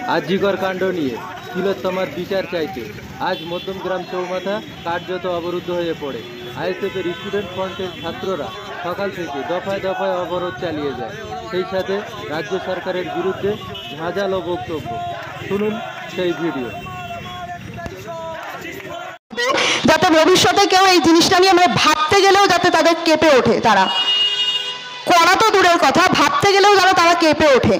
আজিকর কাণ্ড নিয়ে তিলোত্তমার বিচার চাইতে আজ মধ্যমগ্রাম চৌমাথা কার্যত অবরুদ্ধ হয়ে পড়ে। আইএসএফের স্টুডেন্ট ফ্রন্টের ছাত্ররা সকাল থেকে দফায় দফায় অবরোধ চালিয়ে যায়। সেই সাথে রাজ্য সরকারের বিরুদ্ধে ঝাঁঝালো বক্তব্য। শুনুন সেই ভিডিও। যাতে ভবিষ্যতে কেউ এই জিনিসটা নিয়ে ভাবতে গেলেও যাতে তাদের কেঁপে ওঠে, তারা করা তো দূরের কথা, ভাবতে গেলেও যারা তারা কেঁপে ওঠে।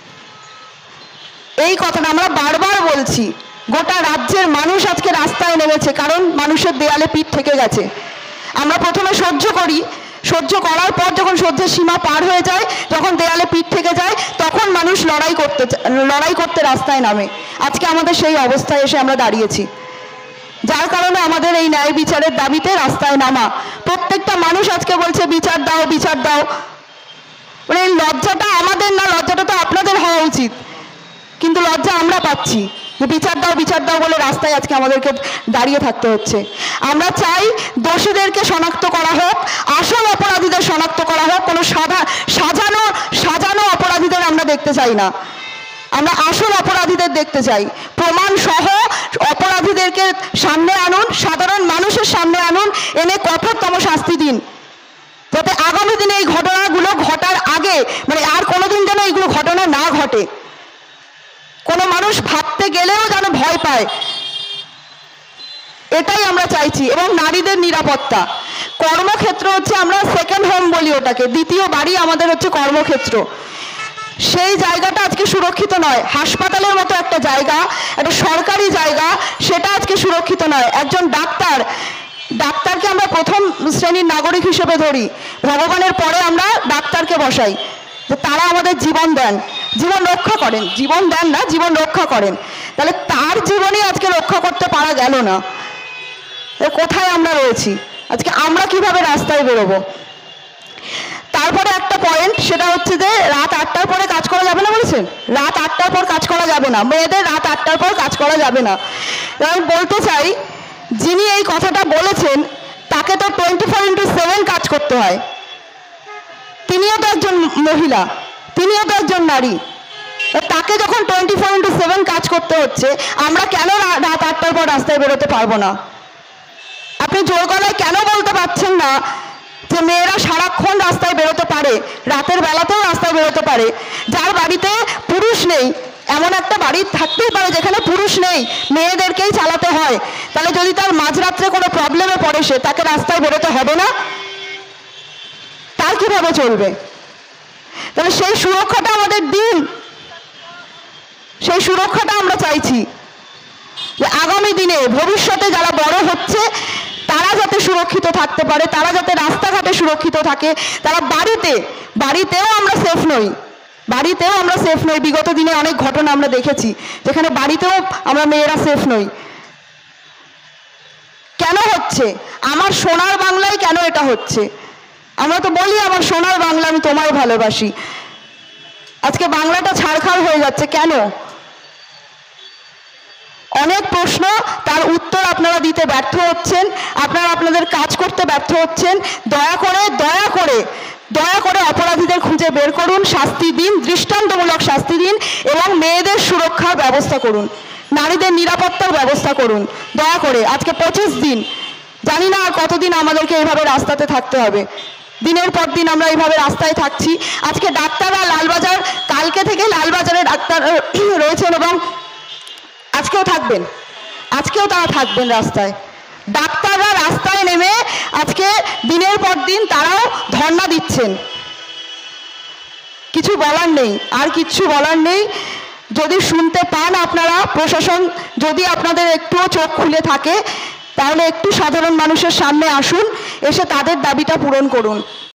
এই কথাটা আমরা বারবার বলছি। গোটা রাজ্যের মানুষ আজকে রাস্তায় নেমেছে, কারণ মানুষের দেয়ালে পিঠ থেকে গেছে। আমরা প্রথমে সহ্য করি, সহ্য করার পর যখন সহ্যের সীমা পার হয়ে যায়, যখন দেয়ালে পিঠ থেকে যায়, তখন মানুষ লড়াই করতে রাস্তায় নামে। আজকে আমাদের সেই অবস্থায় এসে আমরা দাঁড়িয়েছি, যার কারণে আমাদের এই ন্যায় বিচারের দাবিতে রাস্তায় নামা। প্রত্যেকটা মানুষ আজকে বলছে বিচার দাও, বিচার দাও। এই লজ্জাটা আমাদের না, লজ্জাটা তো আপনাদের হওয়া উচিত, কিন্তু লজ্জা আমরা পাচ্ছি যে বিচার দাও, বিচার দাও বলে রাস্তায় আজকে আমাদেরকে দাঁড়িয়ে থাকতে হচ্ছে। আমরা চাই দোষীদেরকে শনাক্ত করা হোক, আসল অপরাধীদের শনাক্ত করা হোক। কোনো সাজানো অপরাধীদের আমরা দেখতে চাই না, আমরা আসল অপরাধীদের দেখতে চাই। প্রমাণ সহ অপরাধীদেরকে সামনে আনুন, সাধারণ মানুষের সামনে আনুন, এনে কঠোরতম শাস্তি দিন, যাতে আগামী দিনে এই ঘটনাগুলো ঘটার আগে আর কোনোদিন যেন এইগুলো ঘটনা না ঘটে। কোনো মানুষ ভাবতে গেলেও যেন ভয় পায়, এটাই আমরা চাইছি। এবং নারীদের নিরাপত্তা, কর্মক্ষেত্র হচ্ছে আমরা সেকেন্ড হোম বলি ওটাকে, দ্বিতীয় বাড়ি আমাদের হচ্ছে কর্মক্ষেত্র। সেই জায়গাটা আজকে সুরক্ষিত নয়। হাসপাতালের মতো একটা জায়গা, একটা সরকারি জায়গা, সেটা আজকে সুরক্ষিত নয়। একজন ডাক্তারকে আমরা প্রথম শ্রেণীর নাগরিক হিসেবে ধরি, ভগবানের পরে আমরা ডাক্তারকে বসাই, যে তারা আমাদের জীবন দেন, জীবন রক্ষা করেন, জীবন দেন না, জীবন রক্ষা করেন। তাহলে তার জীবনই আজকে রক্ষা করতে পারা গেল না। কোথায় আমরা রয়েছি আজকে? আমরা কিভাবে রাস্তায় বেরোবো? তারপরে একটা পয়েন্ট, সেটা হচ্ছে যে রাত 8টার পরে কাজ করা যাবে না বলেছেন। রাত 8টার পর কাজ করা যাবে না, মেয়েদের রাত 8টার পর কাজ করা যাবে না। আমি বলতে চাই, যিনি এই কথাটা বলেছেন তাকে তো 24x7 কাজ করতে হয়। তিনিও তো একজন মহিলা, তিনিও তো একজন নারী। তাকে যখন 24x7 কাজ করতে হচ্ছে, আমরা কেন রাত 8টার পর রাস্তায় বেরোতে পারবো না? আপনি জোর গলায় কেন বলতে পারছেন না যে মেয়েরা সারাক্ষণ রাস্তায় বেরোতে পারে, রাতের বেলাতেও রাস্তায় বেরোতে পারে? যার বাড়িতে পুরুষ নেই, এমন একটা বাড়ি থাকতেই পারে যেখানে পুরুষ নেই, মেয়েদেরকেই চালাতে হয়। তাহলে যদি তার মাঝরাত্রে কোনো প্রবলেমে পড়ে, সে তাকে রাস্তায় বেরোতে হবে না? তার কিভাবে চলবে? তাহলে সেই সুরক্ষাটা আমাদের দিন, সেই সুরক্ষাটা আমরা চাইছি যে আগামী দিনে ভবিষ্যতে যারা বড় হচ্ছে তারা যাতে সুরক্ষিত থাকতে পারে, তারা যাতে রাস্তাঘাটে সুরক্ষিত থাকে, তারা বাড়িতেও আমরা সেফ নই, বাড়িতেও আমরা সেফ নই। বিগত দিনে অনেক ঘটনা আমরা দেখেছি যেখানে বাড়িতেও আমরা মেয়েরা সেফ নই। কেন হচ্ছে? আমার সোনার বাংলায় কেন এটা হচ্ছে? আমরা তো বলি আমার সোনার বাংলা, আমি তোমায় ভালোবাসি। আজকে বাংলাটা ছাড়খাড় হয়ে যাচ্ছে কেন? অনেক প্রশ্ন, তার উত্তর আপনারা দিতে ব্যর্থ হচ্ছেন, আপনারা আপনাদের কাজ করতে ব্যর্থ হচ্ছেন। দয়া করে অপরাধীদের খুঁজে বের করুন, শাস্তি দিন, দৃষ্টান্তমূলক শাস্তি দিন, এবং মেয়েদের সুরক্ষার ব্যবস্থা করুন, নারীদের নিরাপত্তার ব্যবস্থা করুন। দয়া করে আজকে 25 দিন, জানি না আর কতদিন আমাদেরকে এইভাবে রাস্তাতে থাকতে হবে। দিনের পর দিন আমরা এইভাবে রাস্তায় থাকছি। আজকে ডাক্তাররা লালবাজার, কালকে থেকে লালবাজারে ডাক্তার রয়েছেন এবং আজকেও তারা থাকবেন রাস্তায়। ডাক্তাররা রাস্তায় নেমে আজকে দিনের পর দিন তারাও ধর্ণা দিচ্ছেন। কিছু বলার নেই, আর কিচ্ছু বলার নেই। যদি শুনতে পান আপনারা, প্রশাসন যদি আপনাদের একটুও চোখ খুলে থাকে, তাহলে একটু সাধারণ মানুষের সামনে আসুন, এসে তাদের দাবিটা পূরণ করুন।